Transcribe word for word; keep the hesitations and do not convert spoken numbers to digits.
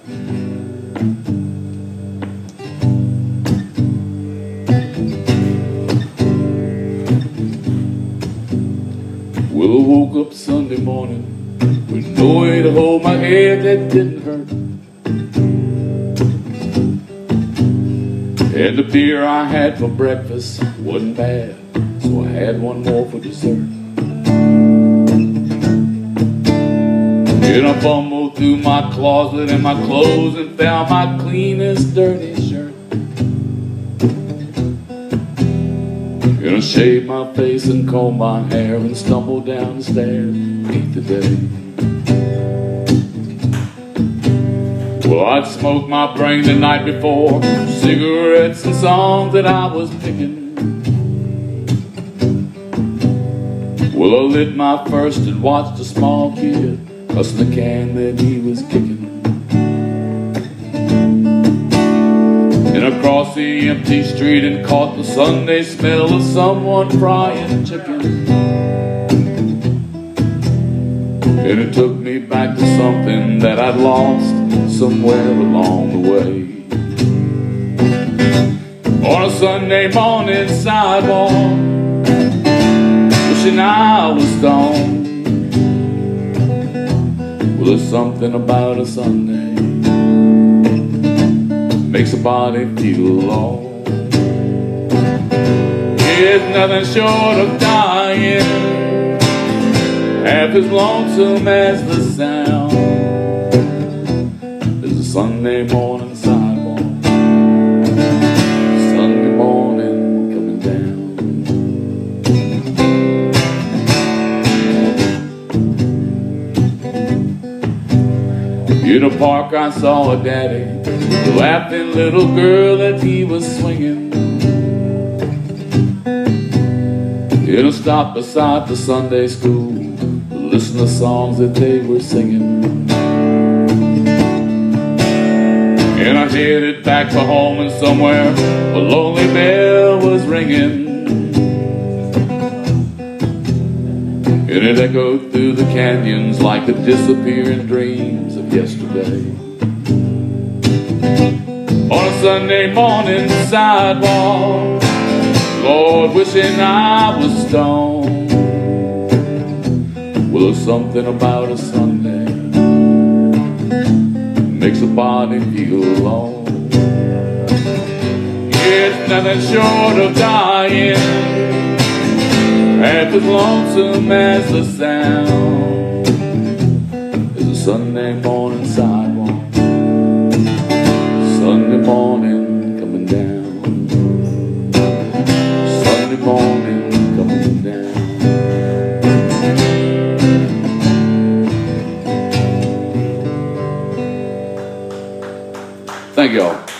Well, I woke up Sunday morning with no way to hold my head that didn't hurt. And the beer I had for breakfast wasn't bad, so I had one more for dessert. Then I fumbled through my closet and my clothes and found my cleanest dirty shirt. And I shaved my face and combed my hair and stumbled down the stairs to meet the day. Well, I'd smoked my brain the night before, cigarettes and songs that I was picking. Well, I lit my first and watched a small kid cussing the can that he was kicking. And I crossed the empty street and caught the Sunday smell of someone frying chicken. And it took me back to something that I'd lost somewhere along the way. On a Sunday morning sidewalk, wishing I was stoned. Well, there's something about a Sunday makes a body feel alone. It's nothing short of dying, half as lonesome as the sound. There's a Sunday morning sidewalk, Sunday morning coming down. In a park I saw a daddy, a laughing little girl that he was swinging. And I stopped beside the Sunday school to listen to songs that they were singing. And I headed back to home, and somewhere a lonely bell was ringing. And it echoed through the canyons like the disappearing dreams of yesterday. On a Sunday morning sidewalk, Lord, wishing I was stoned. Well, there's something about a Sunday makes a body feel alone. It's nothing short of dying, half as lonesome as the sound. There's a Sunday morning sidewalk, Sunday morning coming down, Sunday morning coming down. Thank y'all.